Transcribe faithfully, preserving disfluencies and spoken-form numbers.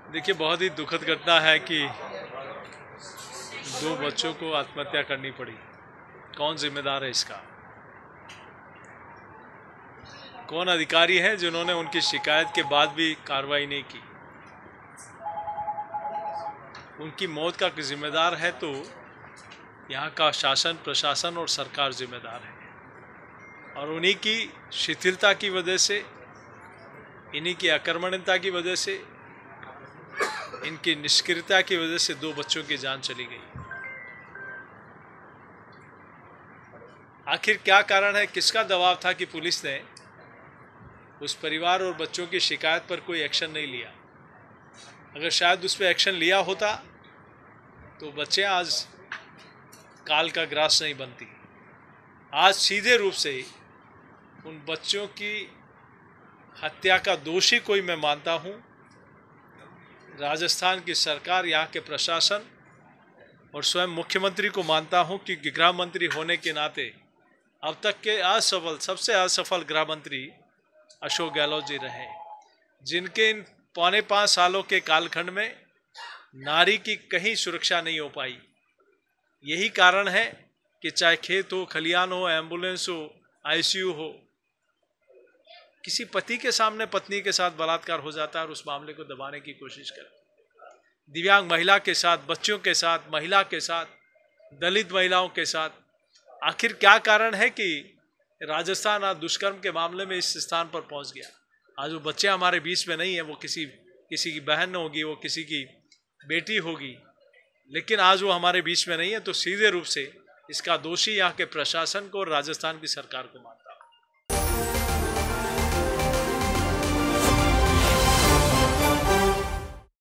देखिए, बहुत ही दुखद घटना है कि दो बच्चों को आत्महत्या करनी पड़ी। कौन जिम्मेदार है इसका? कौन अधिकारी है जिन्होंने उनकी शिकायत के बाद भी कार्रवाई नहीं की? उनकी मौत का जिम्मेदार है तो यहाँ का शासन, प्रशासन और सरकार जिम्मेदार है। और उन्हीं की शिथिलता की वजह से, इन्हीं की अकर्मण्यता की वजह से, इनकी निष्क्रियता की वजह से दो बच्चों की जान चली गई। आखिर क्या कारण है? किसका दबाव था कि पुलिस ने उस परिवार और बच्चों की शिकायत पर कोई एक्शन नहीं लिया? अगर शायद उस पर एक्शन लिया होता तो बच्चे आज काल का ग्रास नहीं बनती। आज सीधे रूप से उन बच्चों की हत्या का दोषी कोई मैं मानता हूं राजस्थान की सरकार, यहाँ के प्रशासन और स्वयं मुख्यमंत्री को मानता हूं, क्योंकि गृह मंत्री होने के नाते अब तक के असफल सबसे असफल गृह मंत्री अशोक गहलोत जी रहे, जिनके इन पौने पाँच सालों के कालखंड में नारी की कहीं सुरक्षा नहीं हो पाई। यही कारण है कि चाहे खेत हो, खलियान हो, एम्बुलेंस हो, आईसीयू हो, किसी पति के सामने पत्नी के साथ बलात्कार हो जाता है और उस मामले को दबाने की कोशिश करते। दिव्यांग महिला के साथ, बच्चों के साथ, महिला के साथ, दलित महिलाओं के साथ। आखिर क्या कारण है कि राजस्थान आज दुष्कर्म के मामले में इस स्थान पर पहुंच गया? आज वो बच्चे हमारे बीच में नहीं है, वो किसी किसी की बहन होगी, वो किसी की बेटी होगी, लेकिन आज वो हमारे बीच में नहीं है। तो सीधे रूप से इसका दोषी यहाँ के प्रशासन को और राजस्थान की सरकार को मानता है।